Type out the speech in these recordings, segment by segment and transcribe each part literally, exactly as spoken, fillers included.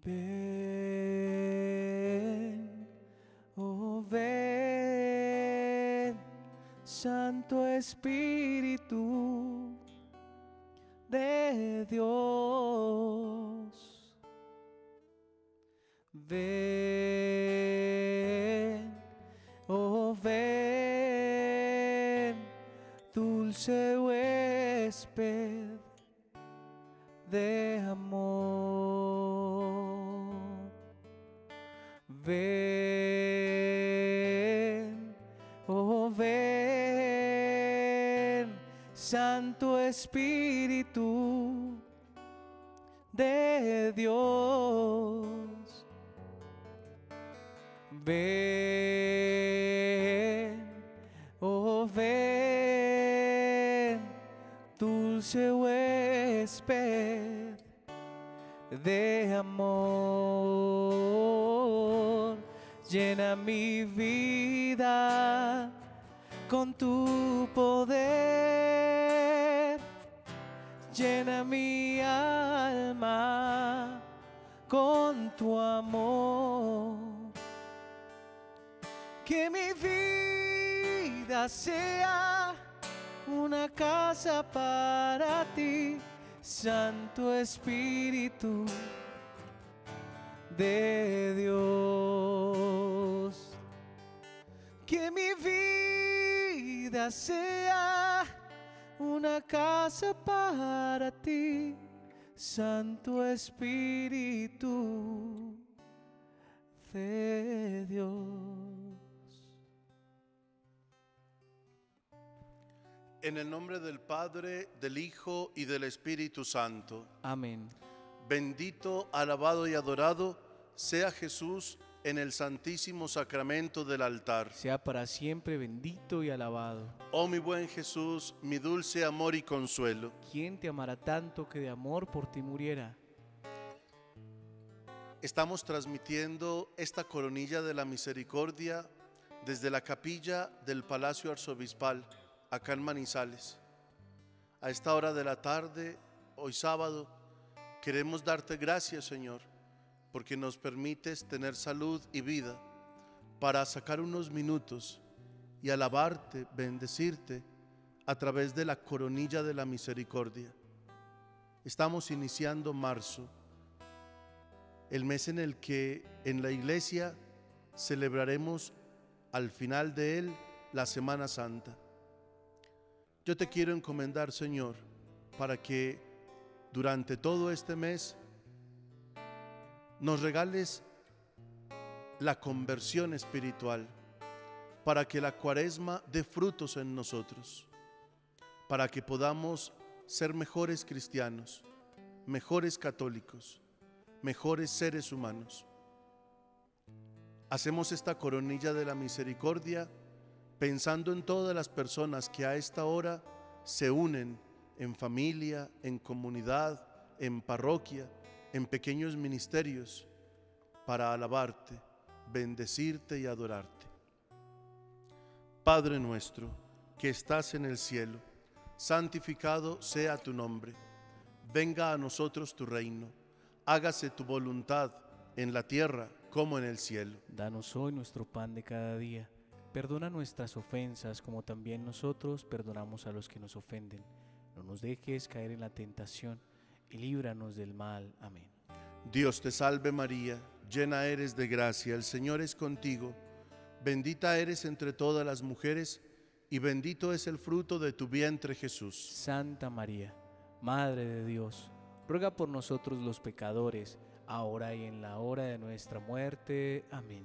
Ven, oh ven, Santo Espíritu de Dios. Ven, oh ven, dulce huésped de amor. Ven, oh ven, Santo Espíritu de Dios. Ven, oh ven, dulce huésped de amor. Llena mi vida con tu poder, llena mi alma con tu amor. Que mi vida sea una casa para ti, Santo Espíritu de Dios. Que mi vida sea una casa para ti, Santo Espíritu de Dios. En el nombre del Padre, del Hijo y del Espíritu Santo. Amén. Bendito, alabado y adorado sea Jesús en el santísimo sacramento del altar. Sea para siempre bendito y alabado. Oh mi buen Jesús, mi dulce amor y consuelo. ¿Quién te amará tanto que de amor por ti muriera? Estamos transmitiendo esta coronilla de la misericordia desde la capilla del Palacio Arzobispal, acá en Manizales. A esta hora de la tarde, hoy sábado, queremos darte gracias, Señor, porque nos permites tener salud y vida para sacar unos minutos y alabarte, bendecirte a través de la coronilla de la misericordia. Estamos iniciando marzo, el mes en el que en la iglesia celebraremos al final de él la Semana Santa. Yo te quiero encomendar, Señor, para que durante todo este mes nos regales la conversión espiritual, para que la Cuaresma dé frutos en nosotros, para que podamos ser mejores cristianos, mejores católicos, mejores seres humanos. Hacemos esta coronilla de la misericordia pensando en todas las personas que a esta hora se unen en familia, en comunidad, en parroquia, en pequeños ministerios, para alabarte, bendecirte y adorarte. Padre nuestro, que estás en el cielo, santificado sea tu nombre. Venga a nosotros tu reino. Hágase tu voluntad en la tierra como en el cielo. Danos hoy nuestro pan de cada día. Perdona nuestras ofensas como también nosotros perdonamos a los que nos ofenden. No nos dejes caer en la tentación y líbranos del mal. Amén. Dios te salve María, llena eres de gracia, el Señor es contigo. Bendita eres entre todas las mujeres y bendito es el fruto de tu vientre Jesús. Santa María, Madre de Dios, ruega por nosotros los pecadores, ahora y en la hora de nuestra muerte. Amén.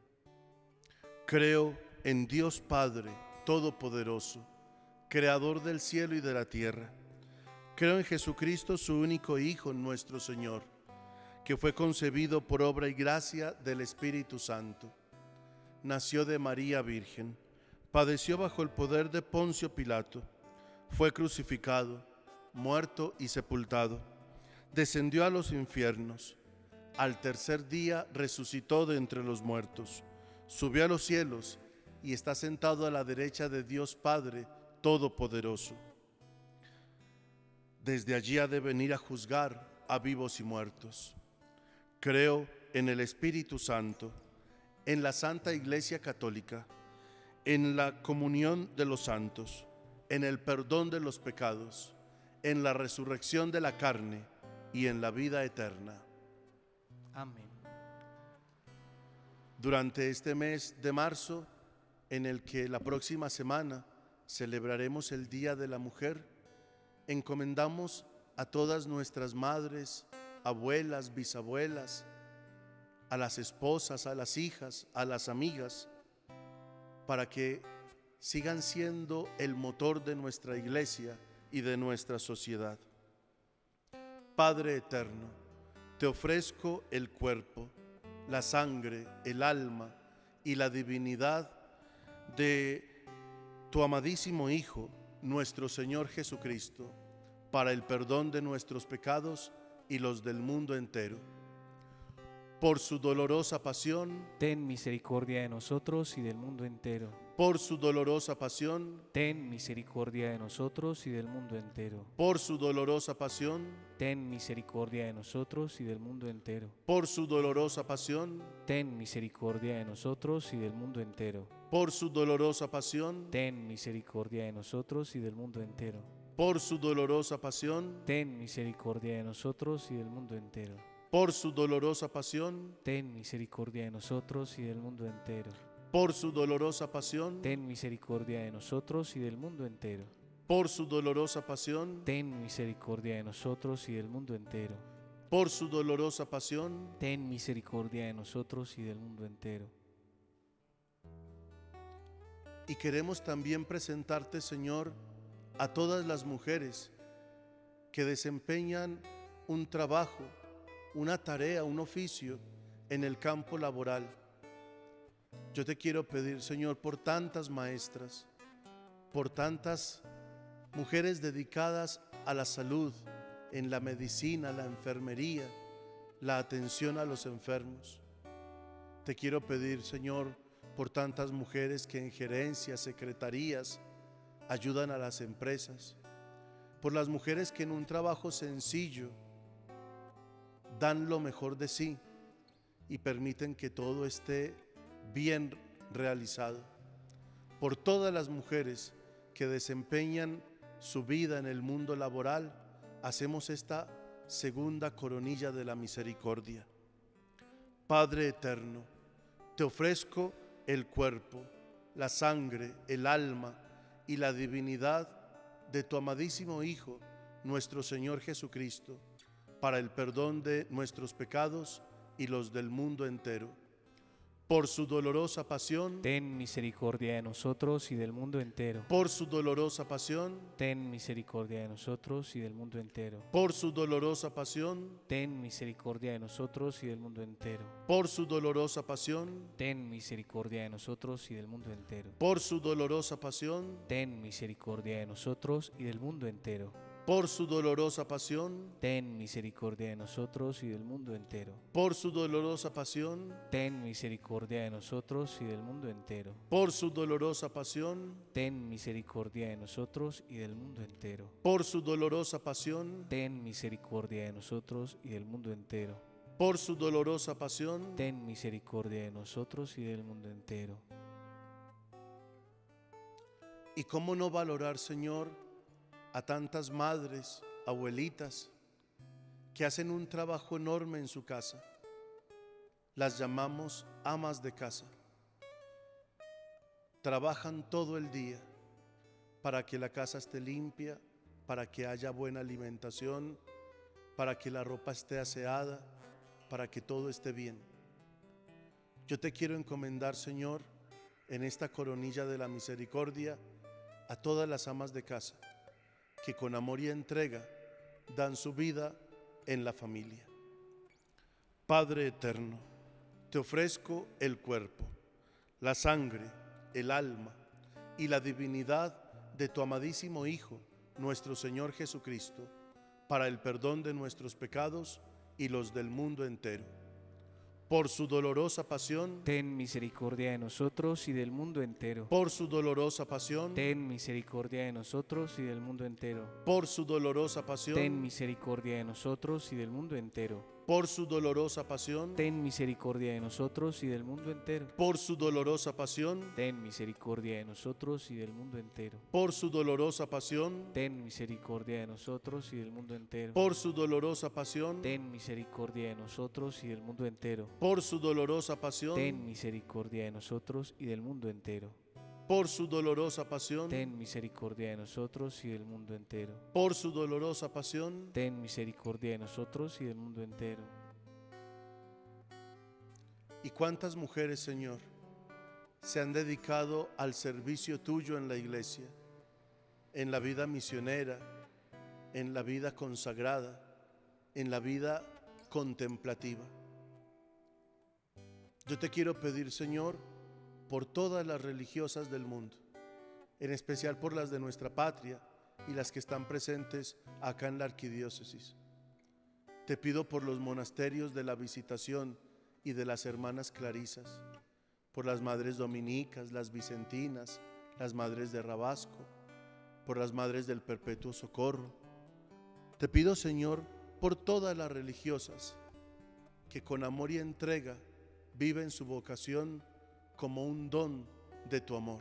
Creo en Dios Padre Todopoderoso, Creador del cielo y de la tierra. Creo en Jesucristo, su único Hijo, nuestro Señor, que fue concebido por obra y gracia del Espíritu Santo. Nació de María Virgen, padeció bajo el poder de Poncio Pilato, fue crucificado, muerto y sepultado, descendió a los infiernos, al tercer día resucitó de entre los muertos, subió a los cielos y está sentado a la derecha de Dios Padre Todopoderoso. Desde allí ha de venir a juzgar a vivos y muertos. Creo en el Espíritu Santo, en la Santa Iglesia Católica, en la comunión de los santos, en el perdón de los pecados, en la resurrección de la carne y en la vida eterna. Amén. Durante este mes de marzo, en el que la próxima semana celebraremos el Día de la Mujer, encomendamos a todas nuestras madres, abuelas, bisabuelas, a las esposas, a las hijas, a las amigas, para que sigan siendo el motor de nuestra iglesia y de nuestra sociedad. Padre eterno, te ofrezco el cuerpo, la sangre, el alma y la divinidad de tu amadísimo Hijo, nuestro Señor Jesucristo, para el perdón de nuestros pecados y los del mundo entero. Por su dolorosa pasión, ten misericordia de nosotros y del mundo entero. por su dolorosa pasión, Ten misericordia de nosotros y del mundo entero. por su dolorosa pasión, Ten misericordia de nosotros y del mundo entero. por su dolorosa pasión, Ten misericordia de nosotros y del mundo entero. por su dolorosa pasión, Ten misericordia de nosotros y del mundo entero. por su dolorosa pasión, Ten misericordia de nosotros y del mundo entero. por su dolorosa pasión, Ten misericordia de nosotros y del mundo entero. por su dolorosa pasión, Ten misericordia de nosotros y del mundo entero. por su dolorosa pasión, Ten misericordia de nosotros y del mundo entero. por su dolorosa pasión, Ten misericordia de nosotros y del mundo entero. y queremos también presentarte, Señor, a todas las mujeres que desempeñan un trabajo, una tarea, un oficio en el campo laboral. Yo te quiero pedir, Señor, por tantas maestras, por tantas mujeres dedicadas a la salud, en la medicina, la enfermería, la atención a los enfermos. Te quiero pedir, Señor, por tantas mujeres que en gerencias, secretarías, ayudan a las empresas, por las mujeres que en un trabajo sencillo dan lo mejor de sí y permiten que todo esté bien realizado, por todas las mujeres que desempeñan su vida en el mundo laboral. Hacemos esta segunda coronilla de la misericordia. Padre eterno, te ofrezco el cuerpo, la sangre, el alma y la divinidad de tu amadísimo Hijo, nuestro Señor Jesucristo, para el perdón de nuestros pecados y los del mundo entero. Por su dolorosa pasión, Ten misericordia de nosotros y del mundo entero. por su dolorosa pasión, Ten misericordia de nosotros y del mundo entero. por su dolorosa pasión, Ten misericordia de nosotros y del mundo entero. por su dolorosa pasión, Ten misericordia de nosotros y del mundo entero. por su dolorosa pasión, Ten misericordia de nosotros y del mundo entero. por su dolorosa pasión, Ten misericordia de nosotros y del mundo entero. por su dolorosa pasión, Ten misericordia de nosotros y del mundo entero. por su dolorosa pasión, Ten misericordia de nosotros y del mundo entero. por su dolorosa pasión, Ten misericordia de nosotros y del mundo entero. por su dolorosa pasión, Ten misericordia de nosotros y del mundo entero. y cómo no valorar, Señor, a tantas madres, abuelitas, que hacen un trabajo enorme en su casa. Las llamamos amas de casa. Trabajan todo el día para que la casa esté limpia, para que haya buena alimentación, para que la ropa esté aseada, para que todo esté bien. Yo te quiero encomendar, Señor, en esta coronilla de la misericordia, a todas las amas de casa que con amor y entrega dan su vida en la familia. Padre eterno, te ofrezco el cuerpo, la sangre, el alma y la divinidad de tu amadísimo Hijo, nuestro Señor Jesucristo, para el perdón de nuestros pecados y los del mundo entero. Por su dolorosa pasión, Ten misericordia de nosotros y del mundo entero. por su dolorosa pasión, Ten misericordia de nosotros y del mundo entero. por su dolorosa pasión, Ten misericordia de nosotros y del mundo entero. por su dolorosa pasión, ten misericordia de nosotros y del mundo entero. por su dolorosa pasión, Ten misericordia de nosotros y del mundo entero. por su dolorosa pasión, Ten misericordia de nosotros y del mundo entero. por su dolorosa pasión, Ten misericordia de nosotros y del mundo entero. por su dolorosa pasión, Ten misericordia de nosotros y del mundo entero. por su dolorosa pasión, Ten misericordia de nosotros y del mundo entero. por su dolorosa pasión. Ten misericordia de nosotros y del mundo entero. ¿Y cuántas mujeres, Señor, se han dedicado al servicio tuyo en la iglesia, en la vida misionera, en la vida consagrada, en la vida contemplativa? Yo te quiero pedir, Señor, por todas las religiosas del mundo, en especial por las de nuestra patria y las que están presentes acá en la arquidiócesis. Te pido por los monasterios de la Visitación y de las hermanas clarisas, por las madres dominicas, las vicentinas, las madres de Rabasco, por las madres del Perpetuo Socorro. Te pido, Señor, por todas las religiosas que con amor y entrega viven su vocación como un don de tu amor.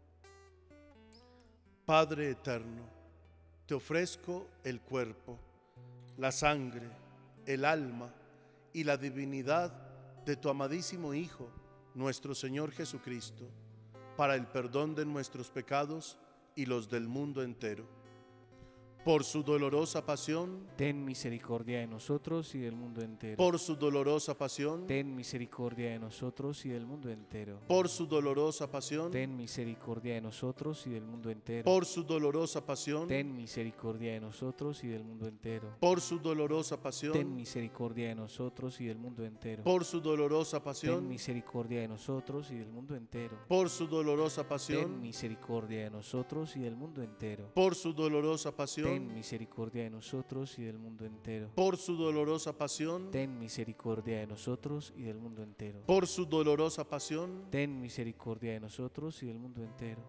Padre eterno, te ofrezco el cuerpo, la sangre, el alma y la divinidad de tu amadísimo Hijo, nuestro Señor Jesucristo, para el perdón de nuestros pecados y los del mundo entero. Por su dolorosa pasión, ten misericordia de nosotros y del mundo entero. por su dolorosa pasión, ten misericordia de nosotros y del mundo entero. por su dolorosa pasión, ten misericordia de nosotros y del mundo entero. por su dolorosa pasión, ten misericordia de nosotros y del mundo entero. por su dolorosa pasión, ten misericordia de nosotros y del mundo entero. por su dolorosa ten pasión, misericordia de nosotros y del mundo entero. por su dolorosa ten pasión, misericordia de nosotros y del mundo entero. por su dolorosa pasión, ten misericordia de nosotros y del mundo entero. por su dolorosa pasión, Ten misericordia de nosotros y del mundo entero. por su dolorosa pasión. Ten misericordia de nosotros y del mundo entero.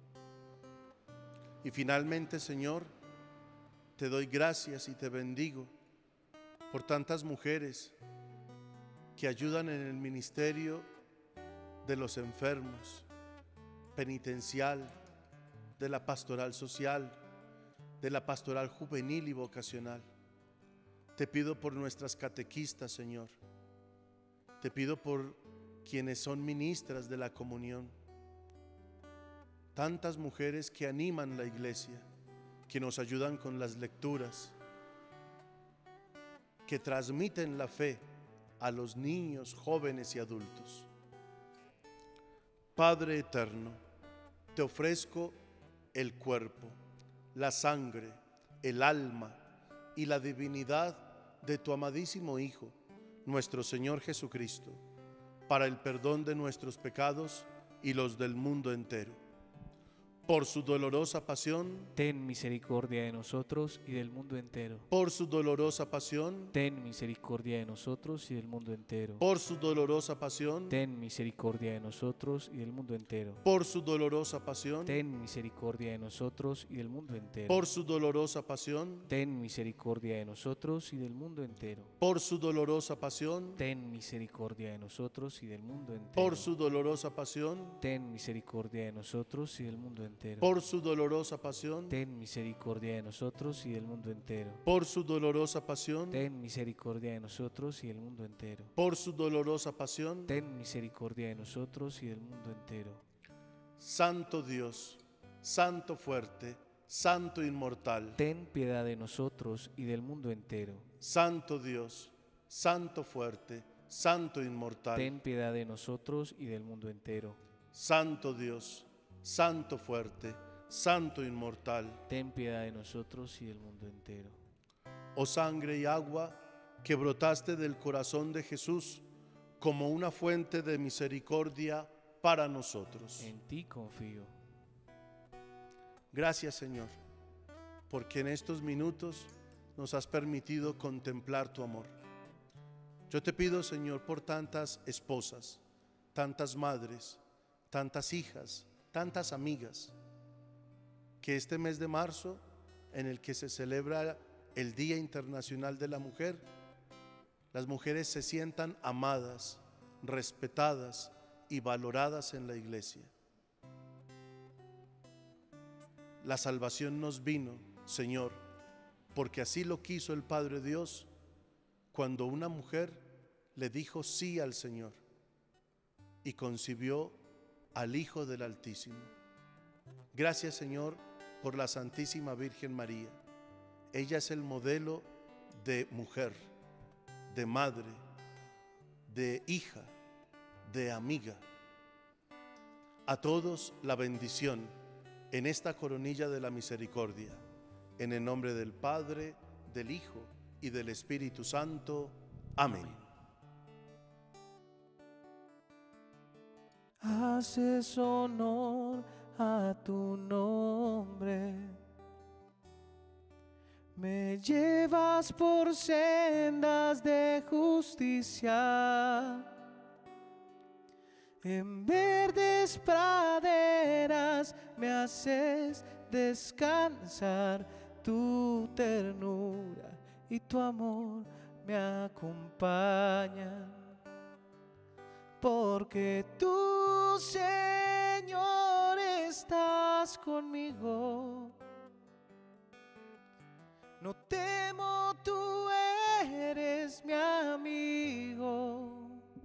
Y finalmente, Señor, te doy gracias y te bendigo por tantas mujeres que ayudan en el ministerio de los enfermos, penitencial, de la pastoral social, de la pastoral juvenil y vocacional. Te pido por nuestras catequistas, Señor. Te pido por quienes son ministras de la comunión. Tantas mujeres que animan la iglesia, que nos ayudan con las lecturas, que transmiten la fe a los niños, jóvenes y adultos. Padre eterno, te ofrezco el cuerpo, la sangre, el alma y la divinidad de tu amadísimo Hijo, nuestro Señor Jesucristo, para el perdón de nuestros pecados y los del mundo entero. Por su dolorosa pasión, ten misericordia de nosotros y del mundo entero. por su dolorosa pasión, Ten misericordia de nosotros y del mundo entero. por su dolorosa pasión, Ten misericordia de nosotros y del mundo entero. por su dolorosa pasión, Ten misericordia de nosotros y del mundo entero. por su dolorosa pasión, Ten misericordia de nosotros y del mundo entero. por su dolorosa pasión, Ten misericordia de nosotros y del mundo entero. por su dolorosa pasión, Ten misericordia de nosotros y del mundo entero. por su dolorosa pasión, Ten misericordia de nosotros y del mundo entero. por su dolorosa pasión, Ten misericordia de nosotros y del mundo entero. por su dolorosa pasión. Ten misericordia de nosotros y del mundo entero. Santo Dios, Santo fuerte, Santo inmortal, Ten piedad de nosotros y del mundo entero. Santo Dios, Santo fuerte, Santo inmortal, Ten piedad de nosotros y del mundo entero. Santo Dios, Santo fuerte, Santo inmortal. Ten piedad de nosotros y del mundo entero. Oh sangre y agua que brotaste del corazón de Jesús como una fuente de misericordia para nosotros. En ti confío. Gracias, Señor, porque en estos minutos nos has permitido contemplar tu amor. Yo te pido, Señor, por tantas esposas, tantas madres, tantas hijas, tantas amigas, que este mes de marzo, en el que se celebra el Día Internacional de la Mujer, las mujeres se sientan amadas, respetadas y valoradas en la iglesia. La salvación nos vino, Señor, porque así lo quiso el Padre Dios cuando una mujer le dijo sí al Señor y concibió al Hijo del Altísimo. Gracias, Señor, por la Santísima Virgen María. Ella es el modelo de mujer, de madre, de hija, de amiga. A todos la bendición en esta coronilla de la misericordia, en el nombre del Padre, del Hijo y del Espíritu Santo. Amén. Haces honor a tu nombre, me llevas por sendas de justicia, en verdes praderas me haces descansar, tu ternura y tu amor me acompañan, porque tú, Señor, estás conmigo. No temo, tú eres mi amigo.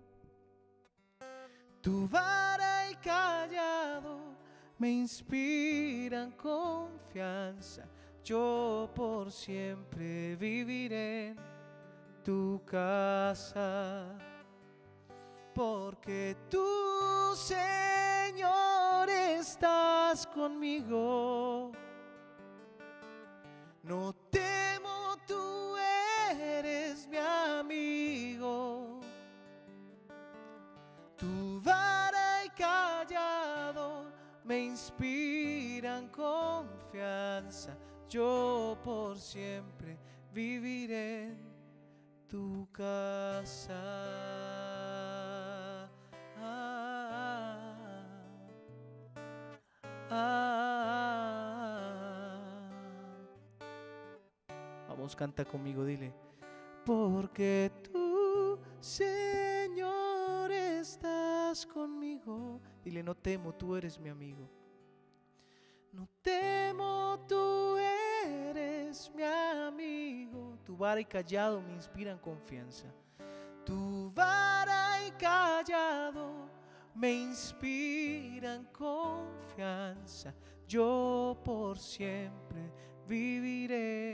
Tu vara y callado me inspiran confianza. Yo por siempre viviré en tu casa, porque tú, Señor, estás conmigo. No temo, tú eres mi amigo. Tu vara y callado me inspiran confianza. Yo por siempre viviré en tu casa. Ah, ah, ah. Vamos, canta conmigo, dile. Porque tú, Señor, estás conmigo. Dile, no temo, tú eres mi amigo. No temo, tú eres mi amigo. Tu vara y callado me inspiran confianza. Tu vara y callado me inspiran confianza. Yo por siempre viviré